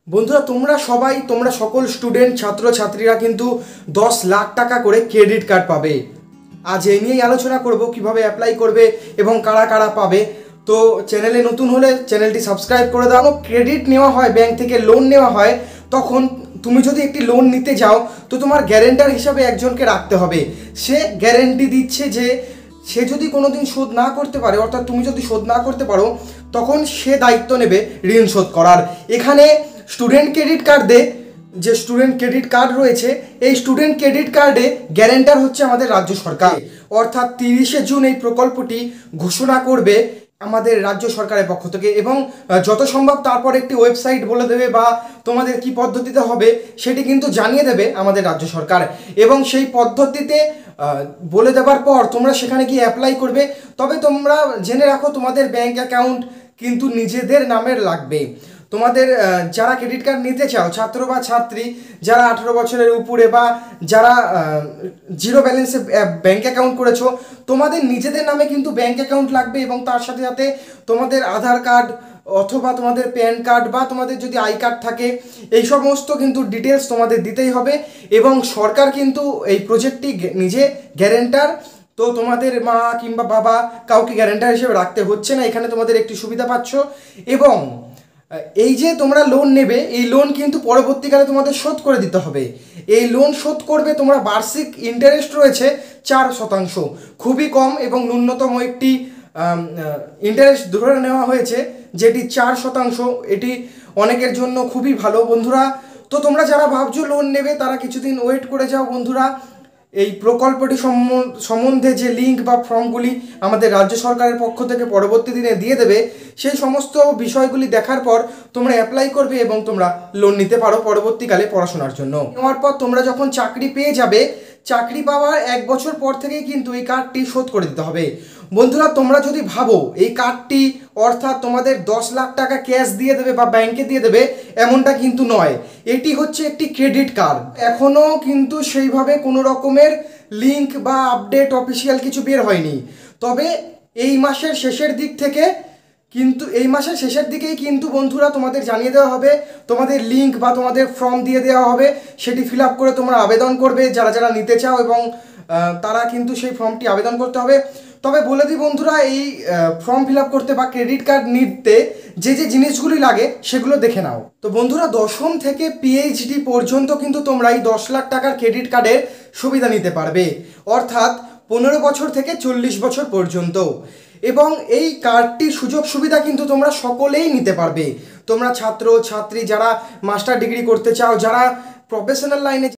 বন্ধুরা তোমরা সকল স্টুডেন্ট ছাত্রছাত্রীরা কিন্তু 10 লাখ টাকা করে ক্রেডিট কার্ড পাবে। আজ এই নিয়েই আলোচনা করব কিভাবে অ্যাপ্লাই করবে এবং কারা কারা পাবে। তো চ্যানেলে নতুন হলে চ্যানেলটি সাবস্ক্রাইব করে দাও। ক্রেডিট নেওয়া হয়, ব্যাংক থেকে লোন নেওয়া হয়, তখন তুমি যদি একটি লোন নিতে যাও তো তোমার গ্যারেন্টার হিসাবে একজনকে রাখতে হবে। সে গ্যারেন্টি দিচ্ছে যে সে যদি কোনোদিন শোধ না করতে পারে, অর্থাৎ তুমি যদি শোধ না করতে পারো, তখন সে দায়িত্ব নেবে ঋণ শোধ করার। এখানে স্টুডেন্ট ক্রেডিট কার্ডে যে স্টুডেন্ট ক্রেডিট কার্ড রয়েছে, এই স্টুডেন্ট ক্রেডিট কার্ডে গ্যারেন্টার হচ্ছে আমাদের রাজ্য সরকার। অর্থাৎ 30শে জুন এই প্রকল্পটি ঘোষণা করবে আমাদের রাজ্য সরকারের পক্ষ থেকে, এবং যত সম্ভব তারপর একটি ওয়েবসাইট বলে দেবে বা তোমাদের কি পদ্ধতিতে হবে সেটি কিন্তু জানিয়ে দেবে আমাদের রাজ্য সরকার। এবং সেই পদ্ধতিতে বলে দেওয়ার পর তোমরা সেখানে গিয়ে অ্যাপ্লাই করবে। তবে তোমরা জেনে রাখো, তোমাদের ব্যাংক অ্যাকাউন্ট কিন্তু নিজেদের নামের লাগবে। তোমাদের যারা ক্রেডিট কার্ড নিতে চাও, ছাত্র বা ছাত্রী যারা 18 বছরের উপরে বা যারা জিরো ব্যালেন্সে ব্যাংক অ্যাকাউন্ট করেছো, তোমাদের নিজেদের নামে কিন্তু ব্যাংক অ্যাকাউন্ট লাগবে। এবং তার সাথে সাথে তোমাদের আধার কার্ড অথবা তোমাদের প্যান কার্ড বা তোমাদের যদি আই কার্ড থাকে, এই সমস্ত কিন্তু ডিটেলস তোমাদের দিতেই হবে। এবং সরকার কিন্তু এই প্রজেক্টটি নিজে গ্যারেন্টার। তো তোমাদের মা কিংবা বাবা কাউকে গ্যারেন্টার হিসেবে রাখতে হচ্ছে না, এখানে তোমাদের একটি সুবিধা পাচ্ছ। এবং এই যে তোমরা লোন নেবে, এই লোন কিন্তু পরবর্তীকালে তোমাদের শোধ করে দিতে হবে। এই লোন শোধ করবে তোমরা, বার্ষিক ইন্টারেস্ট রয়েছে 4%, খুবই কম এবং ন্যূনতম একটি ইন্টারেস্ট ধরে নেওয়া হয়েছে যেটি 4%। এটি অনেকের জন্য খুবই ভালো বন্ধুরা। তো তোমরা যারা ভাবছো লোন নেবে তারা কিছুদিন ওয়েট করে যাও বন্ধুরা। এই প্রকল্পটি সম্বন্ধে যে লিঙ্ক বা ফর্মগুলি আমাদের রাজ্য সরকারের পক্ষ থেকে পরবর্তী দিনে দিয়ে দেবে, সেই সমস্ত বিষয়গুলি দেখার পর তোমরা অ্যাপ্লাই করবে এবং তোমরা লোন নিতে পারো পরবর্তীকালে পড়াশোনার জন্য। নেওয়ার পর তোমরা যখন চাকরি পেয়ে যাবে, চাকরি পাওয়ার 1 বছর পর থেকেই কিন্তু এই কার্ডটি শোধ করে দিতে হবে। বন্ধুরা তোমরা যদি ভাবো এই কার্ডটি অর্থাৎ তোমাদের 10 লাখ টাকা ক্যাশ দিয়ে দেবে বা ব্যাংকে দিয়ে দেবে, এমনটা কিন্তু নয়। এটি হচ্ছে একটি ক্রেডিট কার্ড। এখনও কিন্তু সেইভাবে কোনো রকমের লিঙ্ক বা আপডেট অফিসিয়াল কিছু বের হয়নি। তবে এই মাসের শেষের দিকেই কিন্তু বন্ধুরা তোমাদের জানিয়ে দেওয়া হবে, তোমাদের লিঙ্ক বা তোমাদের ফর্ম দিয়ে দেওয়া হবে। সেটি ফিল আপ করে তোমরা আবেদন করবে যারা যারা নিতে চাও, এবং তারা কিন্তু সেই ফর্মটি আবেদন করতে হবে। তবে বলে দিই বন্ধুরা, এই ফর্ম ফিল আপ করতে বা ক্রেডিট কার্ড নিতে যে যে জিনিসগুলি লাগে সেগুলো দেখে নাও। তো বন্ধুরা, দশম থেকে পিএইচডি পর্যন্ত কিন্তু তোমরা এই 10 লাখ টাকার ক্রেডিট কার্ডের সুবিধা নিতে পারবে, অর্থাৎ 15 বছর থেকে 40 বছর পর্যন্ত। এবং এই কার্ডটির সুযোগ সুবিধা কিন্তু তোমরা সকলেই নিতে পারবে। তোমরা ছাত্র ছাত্রী যারা মাস্টার ডিগ্রি করতে চাও, যারা প্রফেশনাল লাইনে